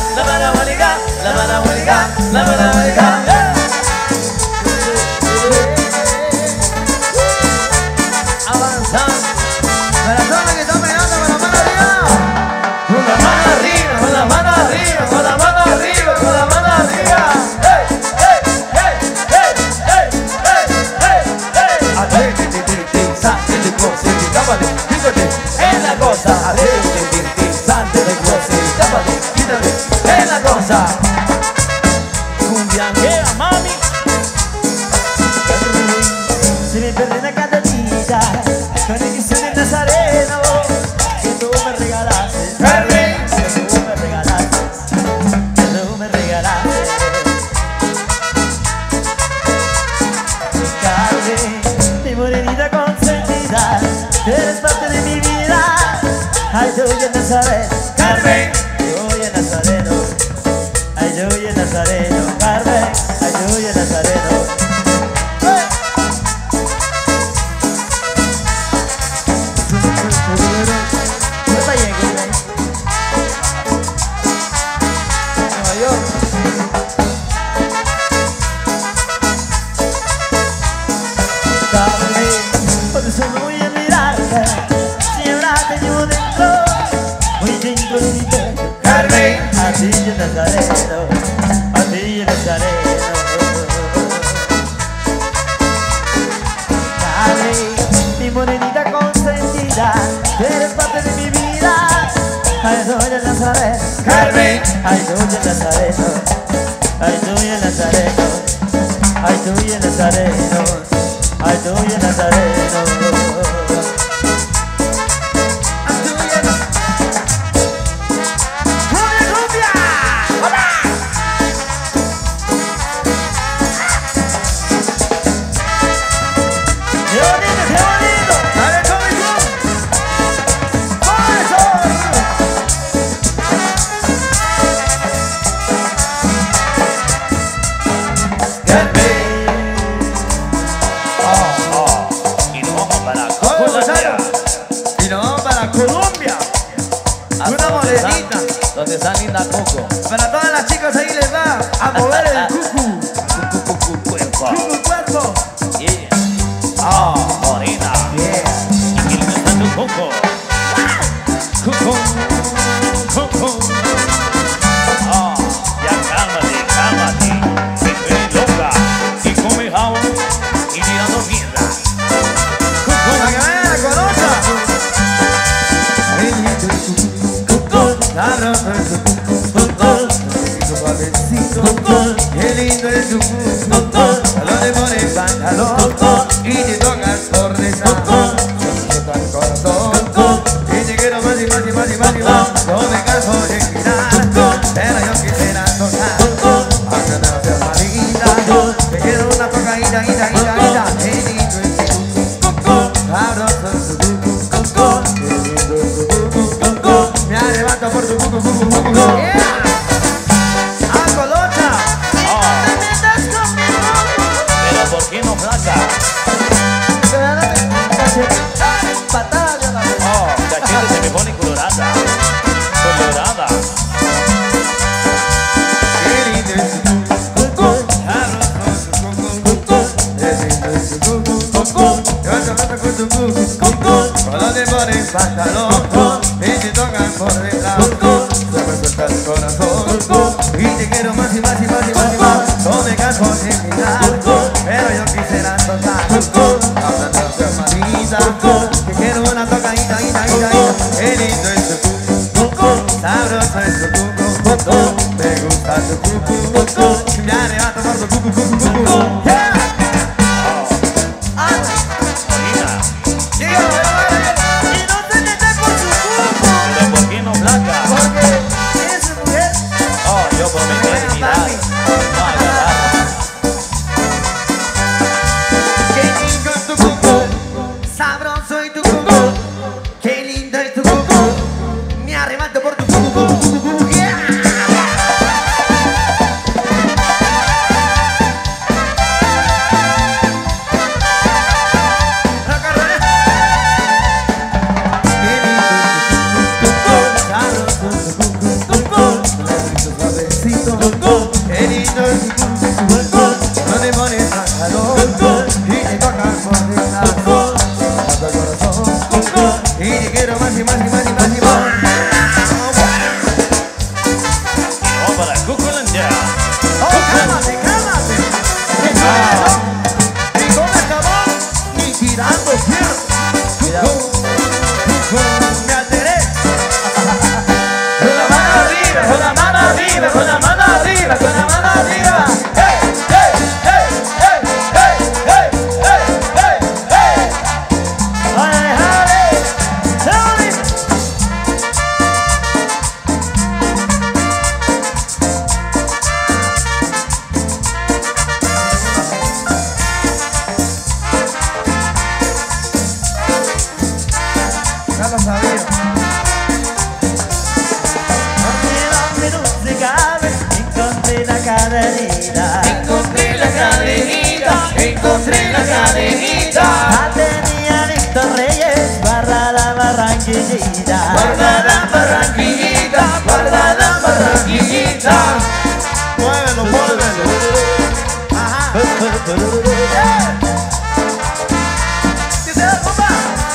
Carmen. Yo y el Nazareno, ay yo y el Nazareno, Carmen, ay yo y el Nazareno. Nueva York. Carmen, por eso no voy a olvidarte, si ahora te llevo dentro, muy dentro de mi pecho. Carmen. A ti y el Nazareno, a ti y el Nazareno. Carmen, mi morenita consentida, tú eres parte de mi vida. Ay, soy el Nazareno. Carmen. Ay, soy el Nazareno. Ay, soy el Nazareno. Ay, soy el Nazareno. Ay, soy el Nazareno. ¡Qué bonito, qué bonito! Dale, Tommy Cruz. Y nos vamos para Vamos, Colombia. Y nos vamos para Colombia. Una morenita. Donde está linda Coco. Para todas las chicas ahí les va a mover el cucu. Cuerpo. Cucu cuerpo. Yeah. Ah, morena. Yeah. Y que linda está tu Coco. Coco. Coco. Ah, ya cálmate, cálmate. Que tú eres loca. Y come jabón. Y tirando mierda. Para que vayan a Colombia. Sabroso es su cucu. Su suavecito. Qué lindo es su cucu. No te pones pantalón. Y te tocas por detrás. Te toca el corazón. Y te quiero más y más y más y más y más. No me canso de girar. Pero yo quisiera tocar. Aunque no seas malita. Te quiero una tocadita, guita, guita, guita. Qué lindo es su cucu. Sabroso es su cucu. Qué lindo es su cucu. Me levanto por tu cucu, cucu, cucu. Yeah. ¡Ah, Colocha! Ah, pero ¿por qué no flaca? Patada de la Oh, cachete se me pone colorada. Colorada. Qué lindo es su cucu. Sabroso es su cucu. Qué lindo es su cucu. Yo te mato con tu cucu. Cuando te pones pantalón y te tocan por detrás, se me suelta el corazón. Y te quiero más y más y más y más y más. No me canso de mirar, pero yo quisiera tocar. Hablando de hermanita, que quiero una tocadita, guita, guita, guita. Qué lindo es su cucu. Sabroso es su cucu. Me gusta su cucu. Me levanto por tu cucu, cucu, cucu. Yeah. Morena. Y no te metas por su cucu. Pero ¿por qué no flaca? Porque es mujer. Oh, yo prometo Bueno, intimidad. papi. No agarrar. Qué lindo es tu cucu, sabroso es tu cucu. Qué lindo es tu cucu. Me arrebato por tu cucu, cucu, cucu, cucu. Yeah. Qué lindo es tu cucu. No te pones pantalón y te tocan por detrás. Mata el corazón y te quiero más y más y más y más y más. cadenita. encontré la cadenita, encontré la cadenita. La tenía Víctor Reyes, guardada en Barranquillita. Guardada en Barranquillita, guardada en Barranquillita. Muévelo, muévelo. Ajá. ¿Qué se da, compa?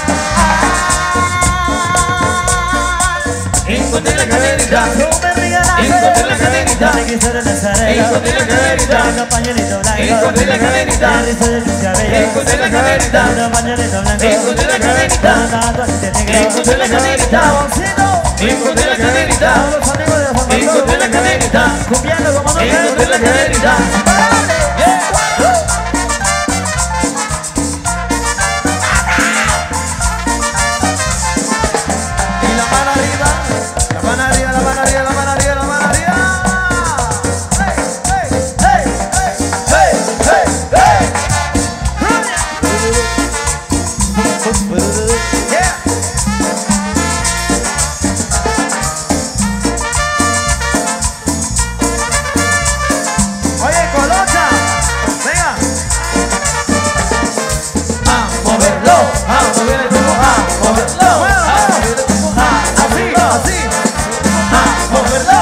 Encontré la cadenita, Tú me regalaste encontré la cadenita. me quiso de Nazareno. Encontré la cadenita. Tengo pañuelito blanco. Encontré la cadenita. El rizo de tus cabellos. Encontré la cadenita. Tengo pañuelito blanco. Encontré la cadenita. Tatuaje negro. Encontré la cadenita. Jaboncito. Encontré la cadenita. Todos los amigos de la formación. Encontré la cadenita. Cumbiando como no Encontré la cadenita. Y la mano arriba, la mano arriba, la mano arriba, la mano arriba, la mano arriba. Hey, hey, hey, hey, hey, hey. Yeah. Oye, Colocha, venga. A moverlo, a mover el cubo, a moverlo, a mover el cubo, Así, así. a moverlo.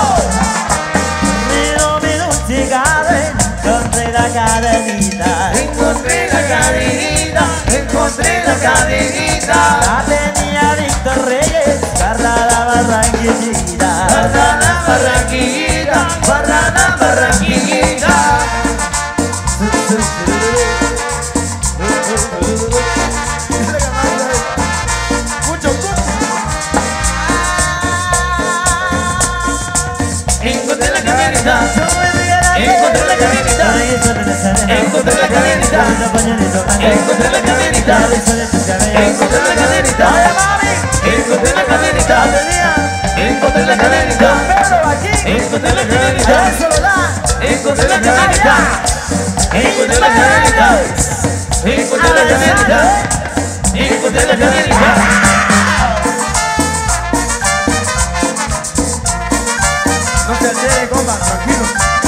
Mi dulce cadena, encontré la cadenita. Encontré la cadenita, encontré la cadenita. La tenía Víctor Reyes, guardada Barranquillita. Guardada Barranquillita, guardada Barranquillita. Mucho gusto. Encontré la cadenita, Tú me regalaste encontré la cadenita. me quiso de Nazareno. Encontré la cadenita. Tengo pañuelito blanco. Encontré la cadenita. El rizo de tus cabellos. Encontré la cadenita. Oye, mami, Encontré la cadenita. la tenía Encontré la cadenita. Pedro aquí. Encontré la Allá cadenita. en Soledad. Encontré la cadenita. Encontré la cadenita. Encontré la cadenita. Encontré la cadenita. No se altere, compa, tranquilo.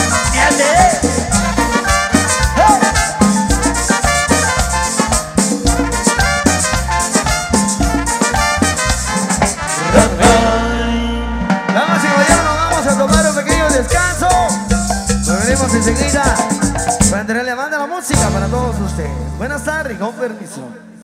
Damas y caballeros, nos vamos a tomar un pequeño descanso. Nos veremos enseguida para entregarle a banda la música para todos ustedes. Buenas tardes, con permiso.